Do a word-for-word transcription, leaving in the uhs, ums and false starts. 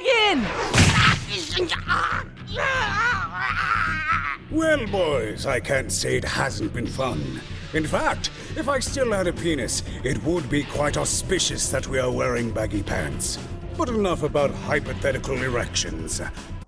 again! Well, boys, I can't say it hasn't been fun. In fact, if I still had a penis, it would be quite auspicious that we are wearing baggy pants. But enough about hypothetical erections.